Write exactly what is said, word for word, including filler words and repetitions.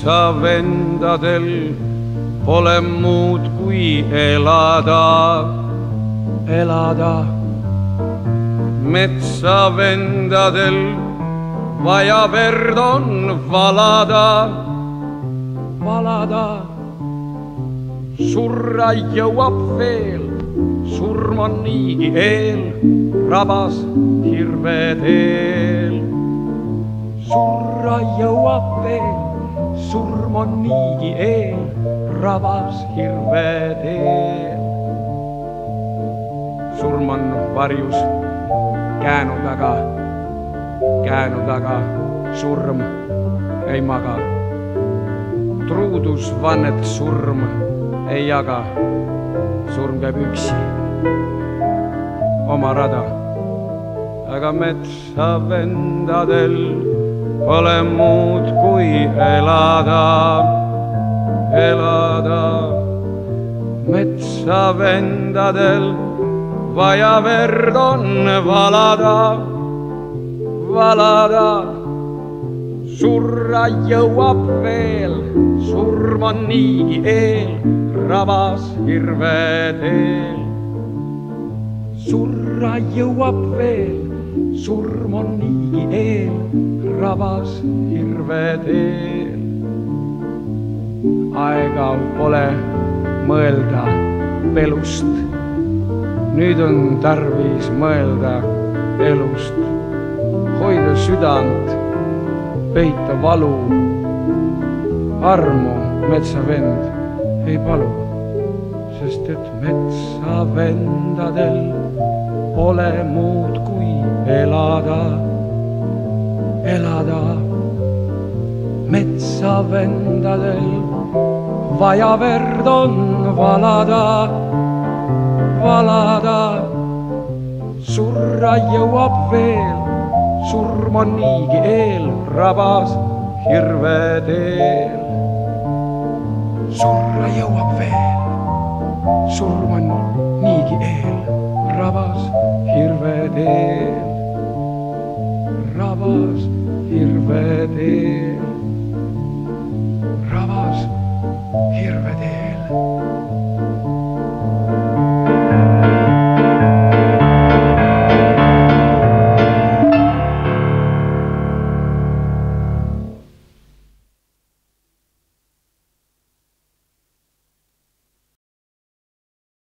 metsavendadel pole muud kui elada, elada. Metsavendadel vaja verd on valada, valada. Surra jõuab veel, surm on niigi eel, rabas hirvedeel. Surra jõuab veel, surm on niigi eel, rabas hirvedeel. Surm on varjus käänu taga, käänu taga, surm ei maga. Truudus vannet surm ei jaga, surm käib üksi oma rada. Aga metsavendadel pole muud kui elada, elada. Metsavendadel vaja verd on valada, valada. Surra jõuab veel, surm on niigi eel, rabas hirvedeel. Surra jõuab veel, surm on niigi eel, rabas hirvedeel. Aega pole mõelda pelust, nüüd on tarvis mõelda elust. Hoida südant, peita valu, armu metsavend ei palu, sest et metsavendadel pole muud kui elada, elada. Metsavendadel vaja verd on valada, valada. Surra jõuab veel, surm on niigi eel, rabas hirvedeel. Surra jõuab veel, surm on niigi eel, rabas hirvedeel, rabas hirvedeel, rabas hirvedeel.